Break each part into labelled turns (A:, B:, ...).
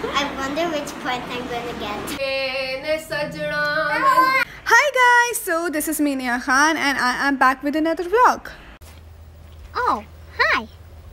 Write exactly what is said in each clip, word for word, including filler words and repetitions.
A: I wonder which point I'm gonna get.
B: Hi guys, so this is me Neha Khan and I am back with another vlog.
A: Oh, hi.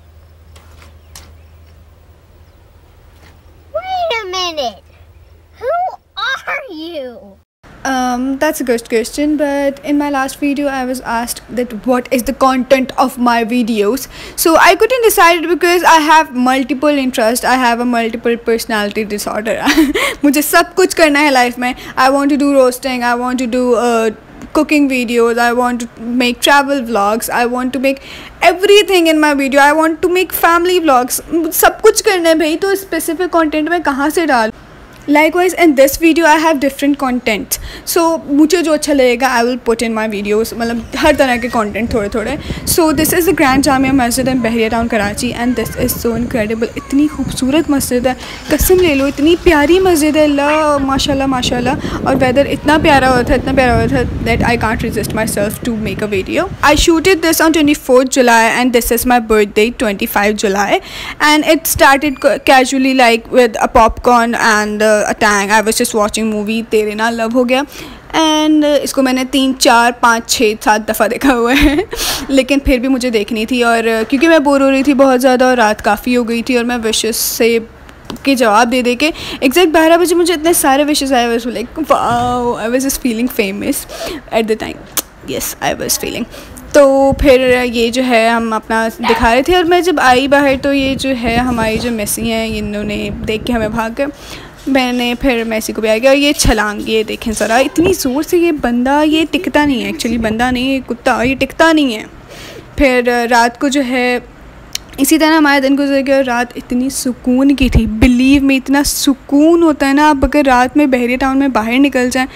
A: Wait a minute. Who are you?
B: Um, that's a good question, but in my last video I was asked that what is the content of my videos. So I couldn't decide because I have multiple interests. I have a multiple personality disorder. मुझे सब कुछ करना है life में. I want to do roasting. I want to do uh, cooking videos. I want to make travel vlogs. I want to make everything in my video. I want to make family vlogs. सब कुछ करना है भाई, तो specific content मैं कहाँ से डाल? Likewise in this video I have different content, so मुझे जो अच्छा लगेगा I will put in my videos. मतलब हर तरह के content थोड़े थोड़े. So this is the Grand Jamia Masjid in Bahria Town Karachi and this is so incredible. इतनी खूबसूरत मस्जिद है, कसम ले लो, इतनी प्यारी मस्जिद है, अल्लाह माशाल्लाह माशाल्लाह. और weather इतना प्यारा हुआ था, इतना प्यारा हुआ था that I can't resist myself to make a video. I shooted this on twenty-fourth July and this is my birthday, twenty-fifth July, and it started casually like with a popcorn and uh, a tang. I was just watching movie तेरे नाल love हो गया and uh, इसको मैंने तीन चार पाँच छः सात दफ़ा देखा हुआ है लेकिन फिर भी मुझे देखनी थी और uh, क्योंकि मैं बोर हो रही थी बहुत ज़्यादा और रात काफ़ी हो गई थी और मैं विशेस से के जवाब दे दे के एग्जैक्ट बारह बजे मुझे इतने सारे विशेस आए. Was like wow, I was just feeling famous at the time. Yes, I was feeling. तो फिर ये जो है हम अपना दिखा रहे थे और मैं जब आई बाहर तो ये जो है हमारी जो मेसी हैं इन्होंने देख के हमें भाग गए. मैंने फिर मेसी को भी आ गया और ये छलांग, ये देखें ज़रा इतनी ज़ोर से. ये बंदा ये टिकता नहीं है, एक्चुअली बंदा नहीं है कुत्ता, ये टिकता नहीं है. फिर रात को जो है इसी तरह हमारे दिन गुजर गया और रात इतनी सुकून की थी. बिलीव में इतना सुकून होता है ना, आप अगर रात में बहरिया टाउन में बाहर निकल जाएं,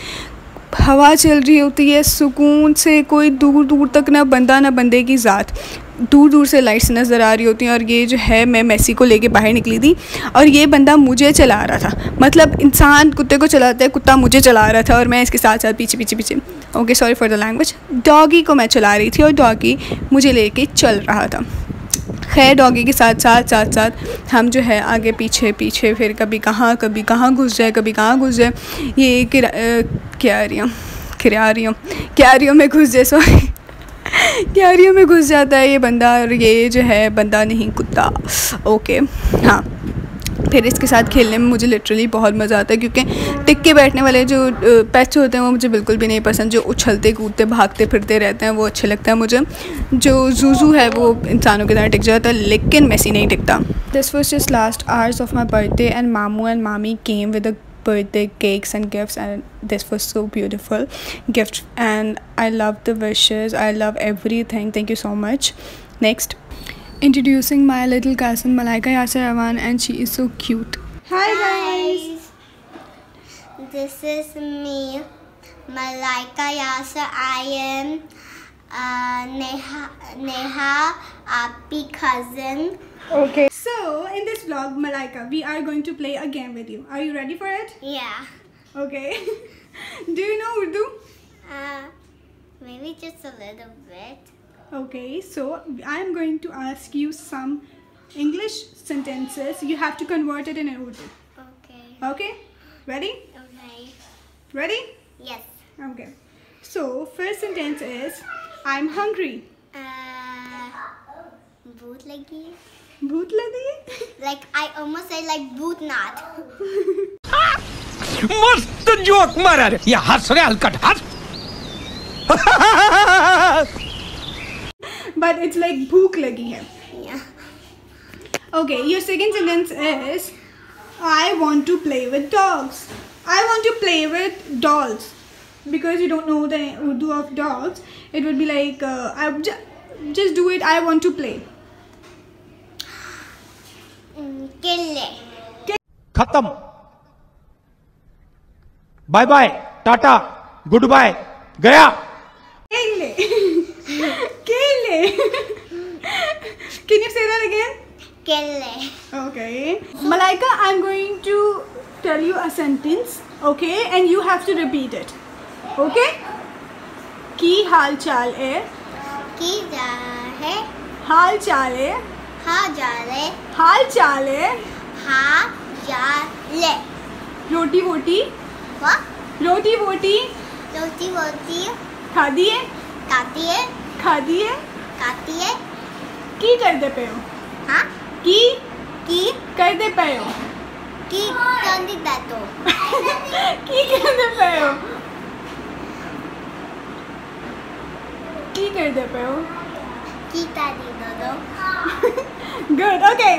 B: हवा चल रही होती है सुकून से, कोई दूर दूर तक ना बंदा ना बंदे की ज़ात, दूर दूर से लाइट्स नज़र आ रही होती हैं. और ये जो है मैं मेसी को लेके बाहर निकली थी और ये बंदा मुझे चला रहा था. मतलब इंसान कुत्ते को चलाता है, कुत्ता मुझे चला रहा था और मैं इसके साथ साथ पीछे पीछे पीछे okay sorry for the language doggy को मैं चला रही थी और डॉगी मुझे लेके चल रहा था. खैर डॉगी के साथ साथ साथ साथ हम जो है आगे पीछे पीछे फिर कभी कहाँ कभी कहाँ घुस जाए कभी कहाँ घुस जाए. ये किरा क्या रही हूँ किरा रही हूँ क्यारियों में घुस जाए सॉरी क्यारियों में घुस जाता है ये बंदा. और ये जो है बंदा नहीं कुत्ता. ओके हाँ, फिर इसके साथ खेलने में मुझे लिटरली बहुत मज़ा आता है क्योंकि टिक के बैठने वाले जो पेट्स होते हैं वो मुझे बिल्कुल भी नहीं पसंद. जो उछलते कूदते भागते फिरते रहते हैं वो अच्छे लगता है मुझे. जो जूजू है वो इंसानों की तरह टिक जाता है लेकिन मेसी नहीं टिकता. This was just last hours of my birthday and मामू एंड मामी came with a birthday cakes and gifts and this was so beautiful gift and I love the wishes, I love everything. Thank you so much. Next, introducing my little cousin Malaika Yasir Rahman and she is so cute. Hi guys,
A: this is me Malaika Yasir. I am uh, Neha Neha Api cousin.
B: Okay, so in this vlog Malaika we are going to play a game with you. Are you ready for it?
A: Yeah.
B: Okay. Do you know Urdu?
A: Uh, maybe just a little bit.
B: Okay, so I am going to ask you some English sentences. You have to convert it in Urdu.
A: Okay.
B: Okay? Ready?
A: Okay.
B: Ready?
A: Yes.
B: Okay. So first sentence is I'm hungry.
A: Uh, भूख लगी.
B: भूख लगी?
A: Like I almost said like Bhootnath.
C: मस्त joke मारा रे. या हंस रे हलकट हंस.
B: But it's like भूख लगी है.
A: Yeah.
B: Okay, your second sentence is I want to play with dogs. I want to play with dolls. Because you don't know the Urdu of dogs, it would be like uh, I just do it. I want to play.
A: केले.
C: खत्म. Bye bye, टाटा, goodbye, गया.
B: केले. केले. Can you say that again?
A: केले.
B: Okay. Malaika, I'm going to tell you a sentence, okay, and you have to repeat it. Okay? की हाल चाल है.
A: की जा है.
B: हाल चाल है.
A: हाँ जा रहे.
B: हाल चाल है.
A: हाँ जाले
B: रोटी वोटी
A: वाह
B: रोटी वोटी
A: रोटी रोटी
B: खादी है
A: खाती है
B: खादी है
A: खाती है
B: की करते पे हो
A: हाँ
B: की
A: की
B: करते पे हो
A: की कंदी दातो
B: की करते पे हो की करते पे हो
A: की तारी दो
B: Good, okay.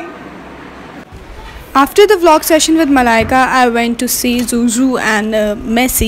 B: After the vlog session with Malaika, I went to see Zuzu and uh, Messi,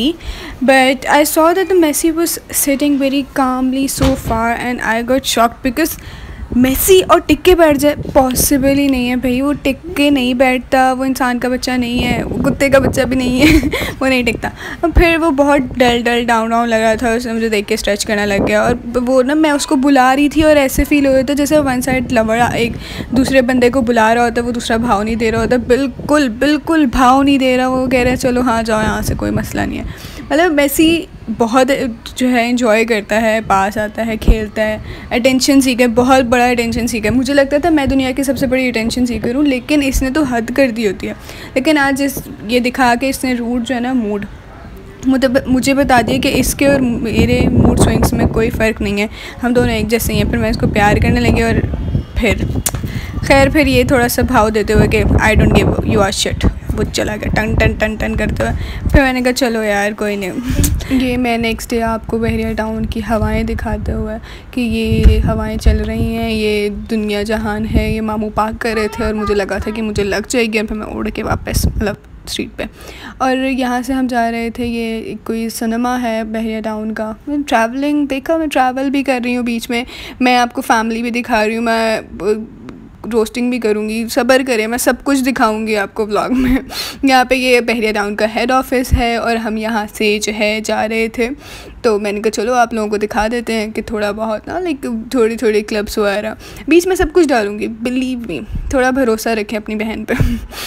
B: but I saw that the Messi was sitting very calmly so far, and I got shocked because Messi और टिक के बैठ जाए possible ही नहीं है भाई। वो टिक के नहीं बैठता, वो इंसान का बच्चा नहीं है, वो कुत्ते का बच्चा भी नहीं है वो नहीं टिकता। और फिर वो बहुत डल डल डाउन डाउन लग रहा था, उसने मुझे देख के स्ट्रेच करने लग गया। और वो ना मैं उसको बुला रही थी और ऐसे फील हो रहा था जैसे वन साइड लवड़ा एक दूसरे बंदे को बुला रहा होता, वो दूसरा भाव नहीं दे रहा होता, बिल्कुल बिल्कुल भाव नहीं दे रहा। वो कह रहे हैं चलो हाँ जाओ यहाँ से, कोई मसला नहीं है। मतलब मेसी बहुत जो है एंजॉय करता है, पास आता है, खेलता है, अटेंशन सीकर, बहुत बड़ा अटेंशन सीकर। मुझे लगता था मैं दुनिया की सबसे बड़ी अटेंशन सीकर हूँ, लेकिन इसने तो हद कर दी होती है। लेकिन आज इस ये दिखा के इसने रूट जो है ना मूड मुझे मुझे बता दिया कि इसके और मेरे मूड स्विंग्स में कोई फ़र्क नहीं है, हम दोनों एक जैसे ही हैं। फिर मैं इसको प्यार करने लगी और फिर खैर फिर ये थोड़ा सा भाव देते हुए कि I don't give you are shit, वो चला गया टन टन टन टन करते हुए। फिर मैंने कहा चलो यार कोई नहीं। ये मैं नेक्स्ट डे आपको बहरिया टाउन की हवाएं दिखाते हुए कि ये हवाएं चल रही हैं, ये दुनिया जहान है, ये मामू पाक कर रहे थे और मुझे लगा था कि मुझे लग जाएगी, और फिर मैं उड़ के वापस मतलब स्ट्रीट पे। और यहाँ से हम जा रहे थे, ये कोई सिनेमा है बहरिया टाउन का। मैं ट्रैवलिंग देखा, मैं ट्रैवल भी कर रही हूँ बीच में, मैं आपको फैमिली भी दिखा रही हूँ, मैं रोस्टिंग भी करूँगी, सब्र करें, मैं सब कुछ दिखाऊंगी आपको व्लॉग में। यहाँ पे ये बहरिया टाउन का हेड ऑफिस है और हम यहाँ से जो है जा रहे थे, तो मैंने कहा चलो आप लोगों को दिखा देते हैं कि थोड़ा बहुत ना लाइक थोड़ी थोड़ी क्लब्स वगैरह, बीच में सब कुछ डालूँगी, बिलीव मी, थोड़ा भरोसा रखें अपनी बहन पे।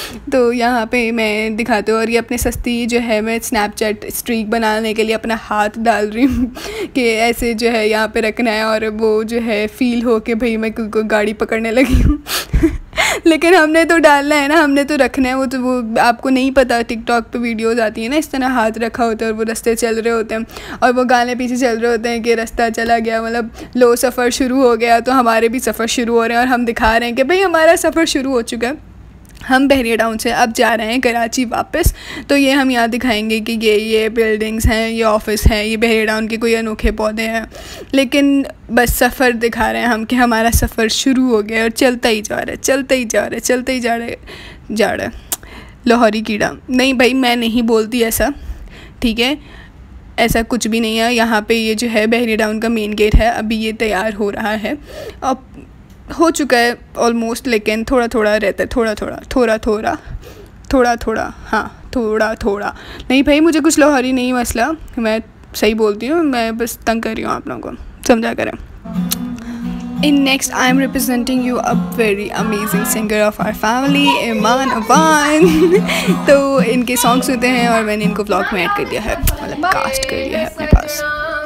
B: तो यहाँ पे मैं दिखाती हूँ। और ये अपने सस्ती जो है मैं स्नैपचैट स्ट्रीक बनाने के लिए अपना हाथ डाल रही हूँ कि ऐसे जो है यहाँ पे रखना है, और वो जो है फ़ील हो के भाई मैं कोई गाड़ी पकड़ने लगी हूँ। लेकिन हमने तो डालना है ना, हमने तो रखना है। वो तो वो आपको नहीं पता, टिकटॉक पे वीडियोस आती है ना, इस तरह हाथ रखा होता है और वो रास्ते चल रहे होते हैं और वो गाने पीछे चल रहे होते हैं कि रास्ता चला गया, मतलब लो सफ़र शुरू हो गया। तो हमारे भी सफ़र शुरू हो रहे हैं और हम दिखा रहे हैं कि भाई हमारा सफ़र शुरू हो चुका है। हम बहरिया टाउन से अब जा रहे हैं कराची वापस। तो ये हम यहाँ दिखाएंगे कि ये ये बिल्डिंग्स हैं, ये ऑफिस हैं, ये बहरिया टाउन के कोई अनोखे पौधे हैं, लेकिन बस सफ़र दिखा रहे हैं हम कि हमारा सफ़र शुरू हो गया और चलता ही जा रहा है, चलता ही जा रहा है, चलता ही जा रहा है जा रहा है लाहौरी कीड़ा। नहीं भाई मैं नहीं बोलती ऐसा, ठीक है, ऐसा कुछ भी नहीं है। यहाँ पे ये जो है बहरिया टाउन का मेन गेट है, अभी ये तैयार हो रहा है, अब हो चुका है ऑलमोस्ट, लेकिन थोड़ा थोड़ा रहता है, थोड़ा थोड़ा थोड़ा थोड़ा थोड़ा थोड़ा हाँ थोड़ा थोड़ा नहीं भाई मुझे कुछ लाहौरी नहीं मसला, मैं सही बोलती हूँ, मैं बस तंग कर रही हूँ आप लोगों को, समझा करें। In next I am representing you a very amazing singer of our family, Iman Awan. तो इनके सॉन्ग सुनते हैं और मैंने इनको व्लॉग में ऐड कर दिया है, मतलब कास्ट कर दिया है अपने पास।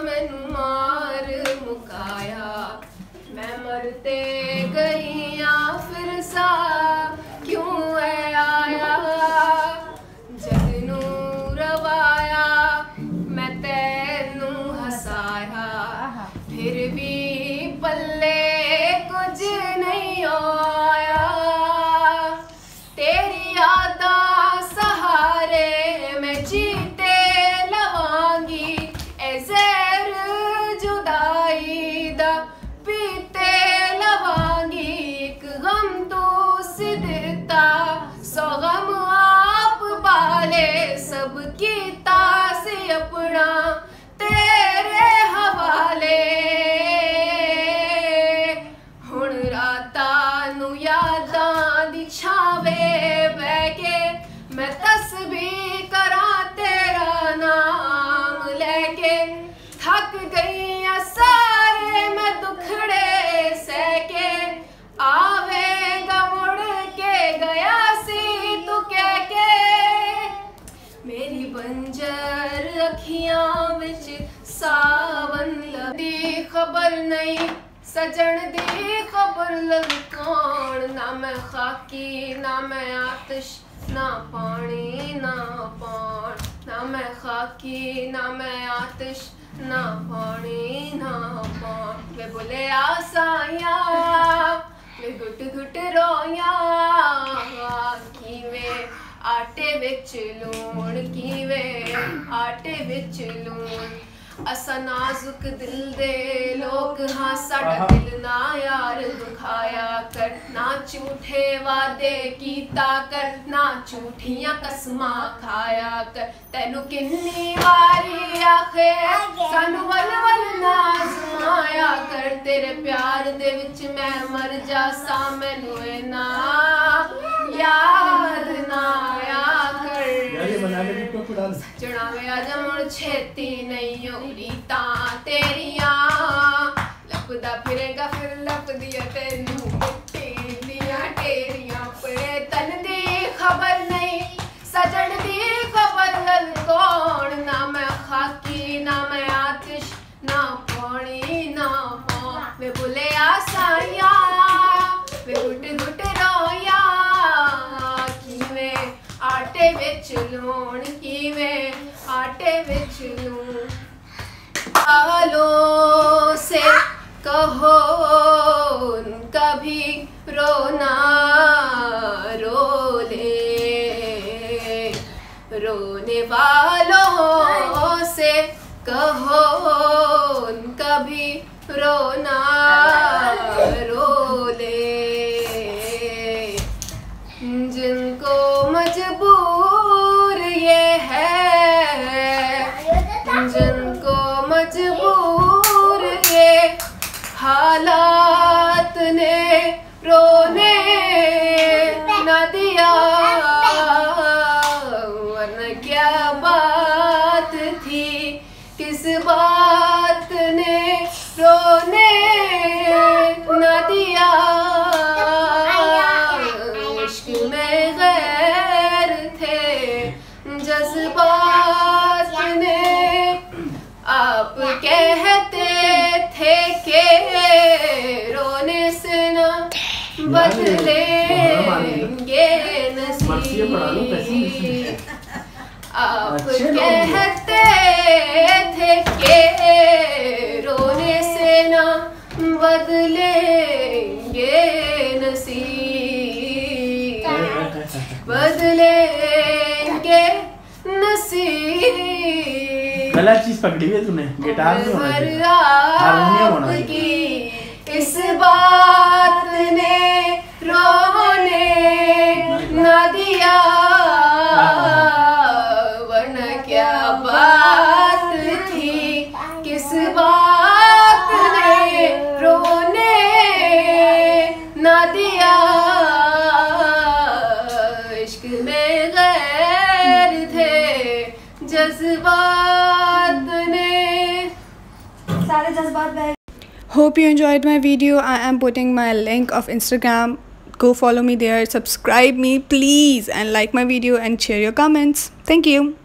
D: मैं तस्बीह करा तेरा नाम लेके, थक गई सारे मैं दुखड़े सहके, आवेगा मुड़ के गया सी तू कह के, मेरी बंजर अखियां विच सावन लदी खबर नहीं, सजन दी खबर ललकान, ना मैं खाकी ना मैं आतिश ना पानी ना पान, ना मैं खाकी ना मैं आतिश, ना पानी ना पान। वे बोले आसाया वे घुट घुट रोया, किवें आटे विच लूण, किवें आटे विच लूण। असा नाजुक दिल दे लोग हाँ, साडा दिल ना यार दुखाया कर, ना झूठे वादे कीता कर, ना झूठियां कसमां खाया कर। तैनू किन्नी वारी आखे सानू वल वल ना आजमाया कर, तेरे प्यार दे विच मैं मर जासा, मैनू ना याद ना आया कर। सजना वे अज मुड़ छेती नहीं होरी तां तेरियां, लपदा फिरेगा फिर लपदिया तेनू मिट्टी दियां ढेरियां। पे तन दी खबर नहीं सजन दी खबर गल कौन, ना मैं खाकी ना मैं आतिश, ना पानी ना पान। वे बोले आसाया वे घुट घुट रोया, किवें आटे विच लूण, किवें आटे विच लूण। आलों से कहो कभी रोना रो ले, रोने वालों से कहो कभी रोना रो ले, जिनको मजबूर ये है, जिनको मजबूर ये हालात ने रोने न दिया, वरना क्या बात थी किस बात ने रोने न दिया। इश्क में गैर थे जज्बात ने, आप कहते थे के रोने से न बदलेंगे नसीब, आप कहते थे के रोने से न बदलेंगे नसीब, बदलेंगे नसीब।
E: गलत चीज पकड़ी है तूने, गिटार में होना चाहिए, हारमोनियम होना चाहिए।
D: इस बात ने रोने न दिया, वरना क्या बात थी किस बात ने रोने न दिया। इश्क में गैर थे जज्बात ने, सारे जज्बात।
B: Hope you enjoyed my video. I am putting my link of Instagram. Go follow me there, subscribe me please, and like my video and share your comments. Thank you.